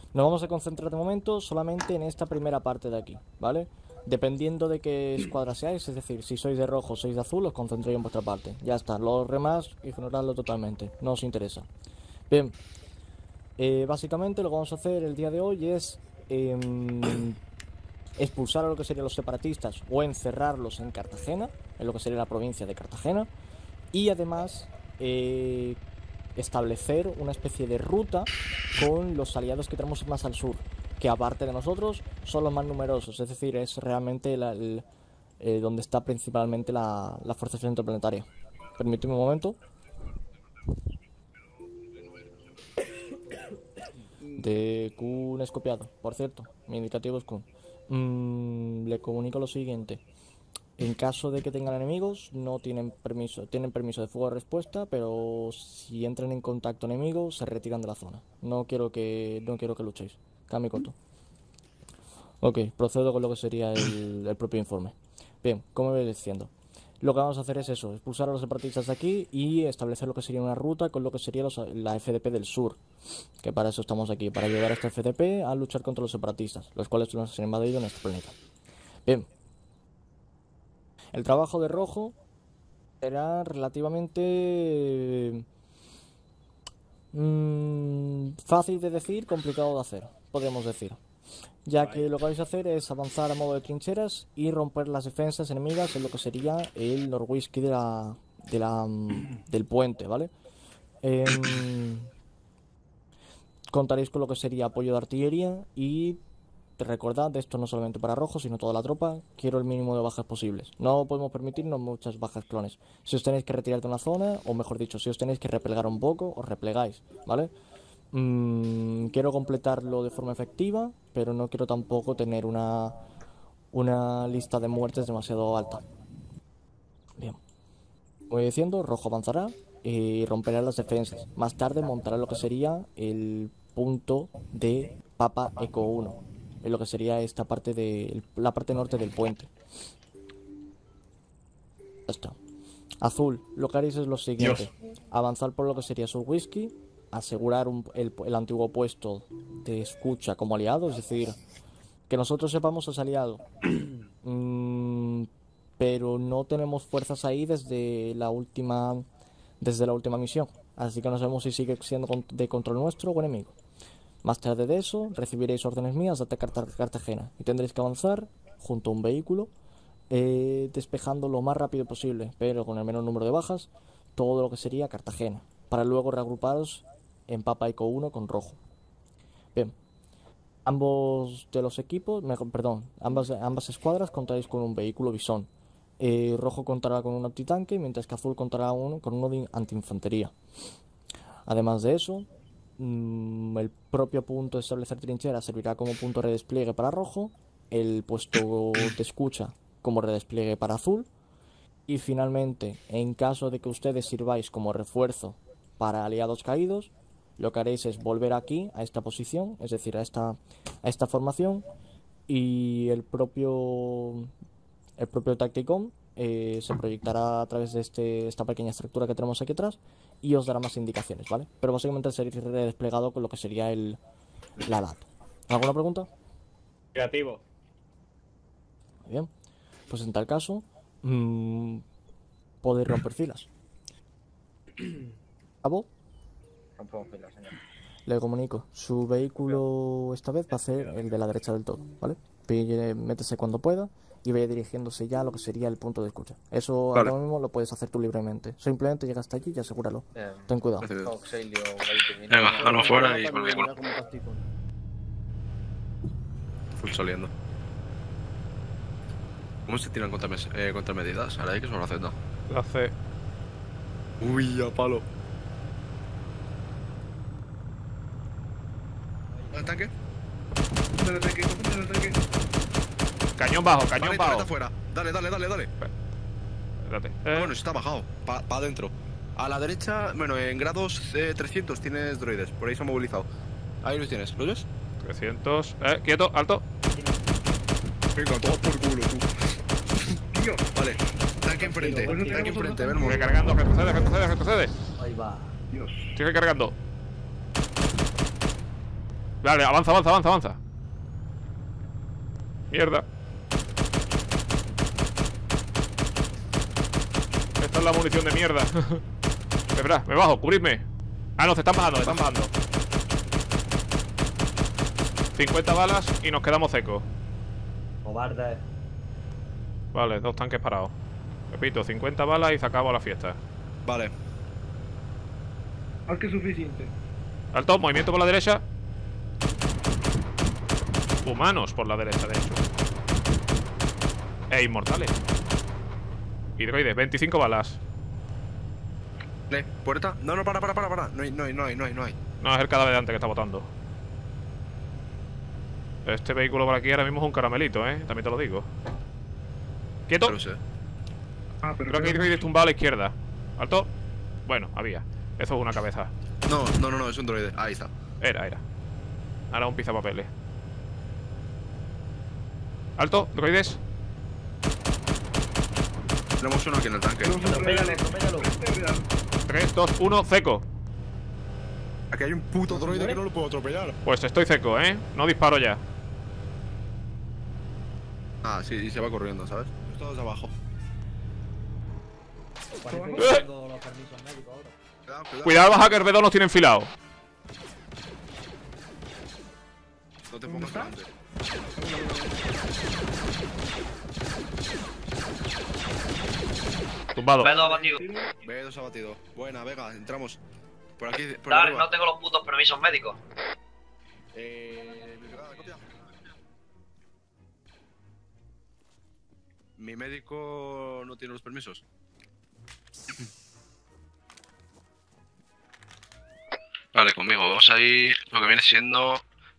Nos vamos a concentrar de momento solamente en esta primera parte de aquí, ¿vale? Dependiendo de qué escuadra seáis, es decir, si sois de rojo o sois de azul, os concentréis en vuestra parte. Ya está, los demás, ignoradlo totalmente, no os interesa. Bien, básicamente lo que vamos a hacer el día de hoy es expulsar a lo que serían los separatistas o encerrarlos en Cartagena, en lo que sería la provincia de Cartagena, y además establecer una especie de ruta con los aliados que tenemos más al sur, que aparte de nosotros son los más numerosos, es decir, es realmente donde está principalmente la fuerza interplanetaria. Permíteme un momento. De Kun es copiado, por cierto, mi indicativo es Kun. Le comunico lo siguiente. En caso de que tengan enemigos, no tienen permiso de fuego de respuesta, pero si entran en contacto enemigos, se retiran de la zona. No quiero que luchéis. Cambio corto. Ok, procedo con lo que sería el propio informe. Bien, como voy diciendo, lo que vamos a hacer es eso, expulsar a los separatistas de aquí y establecer lo que sería una ruta con lo que sería la FDP del sur, que para eso estamos aquí, para ayudar a esta FDP a luchar contra los separatistas, los cuales nos han invadido en este planeta. Bien, el trabajo de rojo será relativamente fácil de decir, complicado de hacer, podemos decir, ya que lo que vais a hacer es avanzar a modo de trincheras y romper las defensas enemigas en lo que sería el Norwhisky del puente, ¿vale? Contaréis con lo que sería apoyo de artillería y recordad, esto no solamente para rojo, sino toda la tropa, quiero el mínimo de bajas posibles. No podemos permitirnos muchas bajas clones. Si os tenéis que retirar de una zona, o mejor dicho, si os tenéis que replegar un poco, os replegáis, ¿vale? Quiero completarlo de forma efectiva, pero no quiero tampoco tener una lista de muertes demasiado alta. Bien. Voy diciendo, rojo avanzará y romperá las defensas. Más tarde montará lo que sería el punto de Papa Eco 1, en lo que sería esta parte de la parte norte del puente. Ya está. Azul, lo que haréis es lo siguiente: avanzar por lo que sería su whisky, asegurar el antiguo puesto de escucha como aliado, es decir, que nosotros sepamos es aliado. Pero no tenemos fuerzas ahí desde la última misión, así que no sabemos si sigue siendo de control nuestro o enemigo. Más tarde de eso, recibiréis órdenes mías de atacar Cartagena y tendréis que avanzar junto a un vehículo, despejando lo más rápido posible, pero con el menor número de bajas, todo lo que sería Cartagena, para luego reagruparos en Papa Eco 1 con rojo. Bien, ambos de los equipos, ambas escuadras contaréis con un vehículo bisón. Rojo contará con un antitanque, mientras que azul contará con uno de antiinfantería. Además de eso, el propio punto de establecer trincheras servirá como punto de redespliegue para rojo, el puesto de escucha como redespliegue para azul, y finalmente, en caso de que ustedes sirváis como refuerzo para aliados caídos, lo que haréis es volver aquí a esta posición, es decir, a esta formación, y el propio Tacticom se proyectará a través de esta pequeña estructura que tenemos aquí atrás y os dará más indicaciones, ¿vale? Pero básicamente sería desplegado con lo que sería la LAT. ¿Alguna pregunta? Creativo. Muy bien. Pues en tal caso, podéis romper filas. ¿Cabo? Rompemos filas, señor. Le comunico. Su vehículo esta vez va a ser el de la derecha del todo, ¿vale? Métese cuando pueda y vaya dirigiéndose ya a lo que sería el punto de escucha. Eso ahora mismo lo puedes hacer tú libremente. Simplemente llega hasta allí y asegúralo. Ten cuidado. Venga, mano fuera y con el vehículo. Full saliendo. ¿Cómo se tiran contramedidas? ¿A la X o a la Z? La C. Uy, a palo. ¿El tanque? ¿Dónde el tanque? ¿Dónde el tanque? Cañón bajo, cañón bajo. Afuera. Dale. Espérate. Bueno, está bajado. Pa adentro. A la derecha, bueno, en grados 300 tienes droides. Por ahí se han movilizado. Ahí los tienes. ¿Los ves? 300. Quieto, alto. Venga, todo por culo, tú. Tío, vale. Tanque enfrente, vemos. Sigue cargando, retrocede. Ahí va. Sigue cargando. Vale, avanza, avanza, avanza, avanza. Mierda. Esta es la munición de mierda. Espera, me bajo, cubridme. Ah, no, se están bajando, se están bajando. 50 balas y nos quedamos secos. Cobarde. Vale, 2 tanques parados. Repito, 50 balas y se acabó la fiesta. Vale. Más que suficiente. Alto, movimiento por la derecha. Humanos por la derecha, de hecho. Inmortales. Hidroides, 25 balas. Puerta. No, no, para. No hay. No, es el cadáver de antes que está botando. Este vehículo por aquí ahora mismo es un caramelito, también te lo digo. ¡Quieto! No lo sé. Ah, pero Creo que hay hidroides tumbado a la izquierda. Alto. Bueno, había. Eso es una cabeza. No, es un droide. Ahí está. Era. Ahora un pizapapeles. Alto, droides. Tenemos uno aquí en el tanque. Atropéllalo. 3, 2, 1, seco. Aquí hay un puto droide que no lo puedo atropellar. Pues estoy seco, No disparo ya. Ah, sí, y se va corriendo, ¿sabes? Todos abajo. Parece que tengo los permisos médicos ahora. Cuidado, baja que el B2 nos tiene enfilado. No te pongas delante. Tumbado. B2 abatido. B2 abatido. Buena, Vega, entramos. Por aquí, por Dale, arriba. no tengo los putos permisos médicos. Mi brigada, copia. Mi médico no tiene los permisos. Vale, conmigo. Vamos a ir lo que viene siendo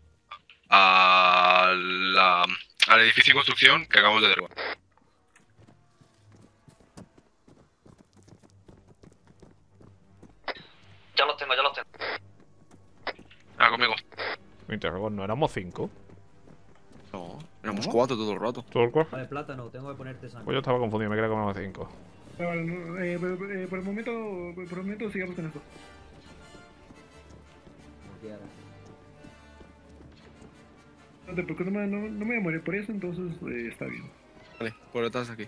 al edificio de construcción que acabamos de derribar. Ya los tengo. Conmigo. Me interrogo, ¿no éramos 5? No, éramos 4 todo el rato. ¿Todo el cuerpo? Vale, plátano, tengo que ponerte sangre. Pues yo estaba confundido, me creía que éramos 5. Vale, no, por el momento sigamos con esto. Como quieras. Porque no me voy a morir por eso, entonces está bien. Vale, por detrás de aquí.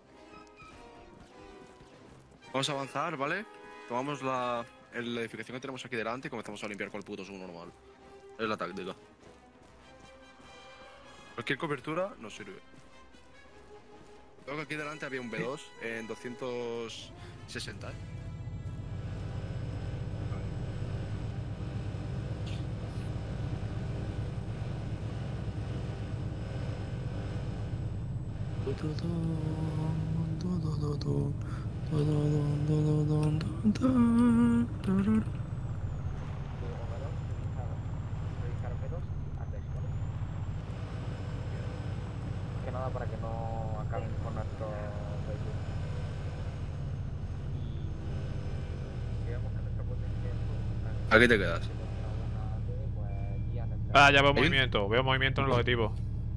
Vamos a avanzar, ¿vale? Tomamos la edificación que tenemos aquí delante y comenzamos a limpiar con el puto subnormal. Es la táctica. Cualquier cobertura nos sirve. Creo que aquí delante había un B2 en 260, Que nada para que no acaben con nuestro vehículo. Y digamos que nuestra potencia Aquí te quedas. Ah, ya veo movimiento. Veo movimiento en el objetivo.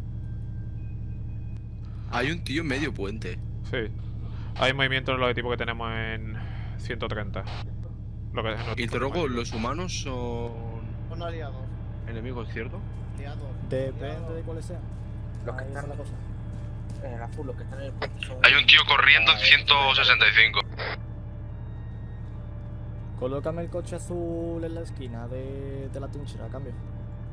Hay un tío en medio puente. Sí. Hay movimiento en el objetivo que tenemos en 130. Lo que es nuestro Y te rogo, objetivo. ¿los humanos son Son aliados. enemigos, cierto? Depende de cuáles sean. Los que Ahí está están la cosa. en el azul, los que están en el puente son... Hay un tío corriendo en 165. Colócame el coche azul en la esquina de la trinchera, a cambio.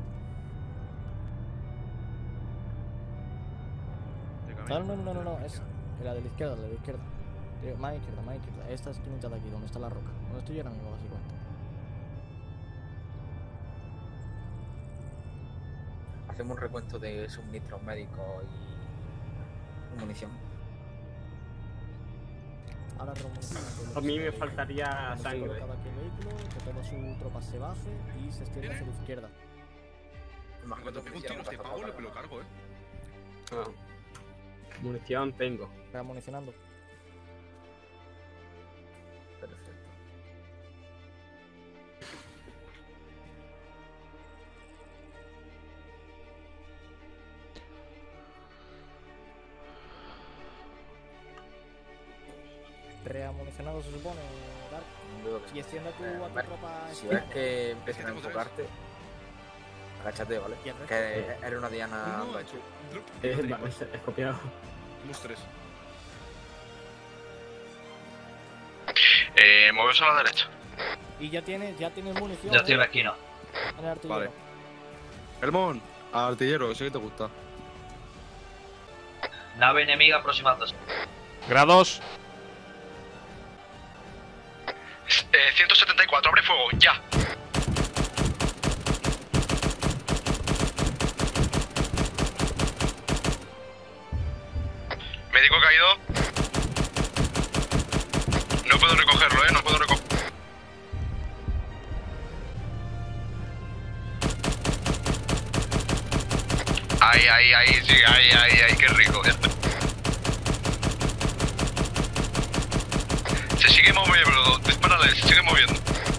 No, esa. La de la izquierda, Más izquierda. Esta esquinita de aquí, donde está la roca. Donde estoy yo ahora mismo, básicamente. Hacemos un recuento de suministros médicos y munición. Ahora remunición. A mí me faltaría sangre. Cada aquí el vehículo, que toda su tropa se baje y se extienda hacia la izquierda. Más Cuando pego un tiro este pavo, me lo cargo, Ah. Munición tengo. Reamunicionando. Perfecto. Reamunicionado se supone, Dark. Veo que Y extiende a tu tropa. si ves que empiezan a enfocarte, agáchate, ¿vale? Que eres una diana. No, hecho. Es copiado. Somos 3. Moveos a la derecha. Y ya tienes munición. Ya estoy en la esquina. En el artillero. Vale. Elmon, artillero, sé que te gusta. Nave enemiga aproximándose. Grados. 174, abre fuego, ya. Médico caído. No puedo recogerlo, no puedo recogerlo. Ahí, sí, ahí, qué rico. Se sigue moviendo, dispárale, se sigue moviendo.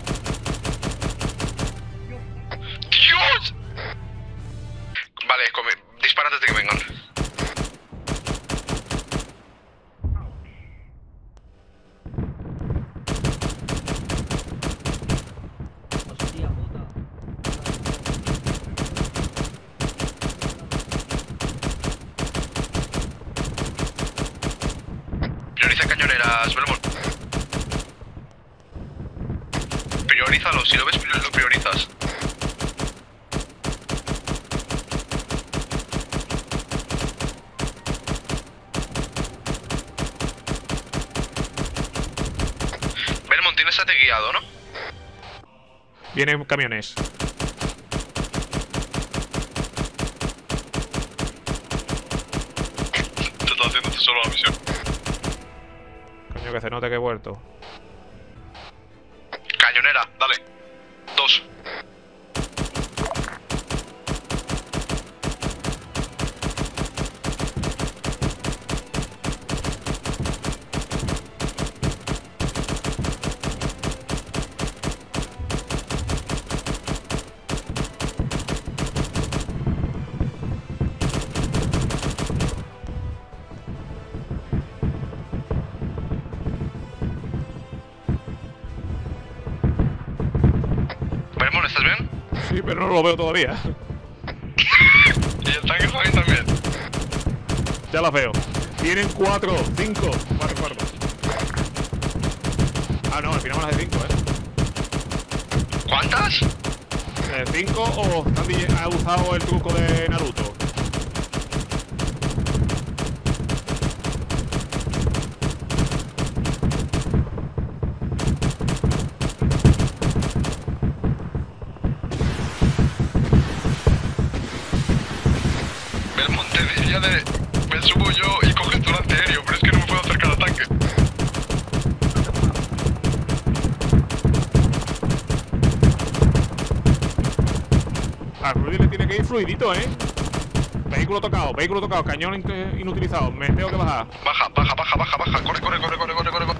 ¡Dios! Vale, dispara antes de que vengan. Hostia puta. Prioriza cañoneras, Belmont. Priorízalo, si lo ves, lo priorizas. Belmont, tienes ate guiado, ¿no? Vienen camiones. Te estás haciendo tú solo la misión. Coño, que se note que he vuelto. Cañonera, dale. 2. Belmont, ¿estás bien? Sí, pero no lo veo todavía. Y el tanque está ahí también. Ya las veo. Vienen 4, 5. 4. Ah, no, al final van a ser 5, ¿Cuántas? 5 o ha usado el truco de Naruto. Belmont, te diría de... Me subo yo y coges tu antiaéreo, pero es que no me puedo acercar al tanque. A Rudy le tiene que ir fluidito, Vehículo tocado, cañón inutilizado. Me tengo que bajar. Baja, corre.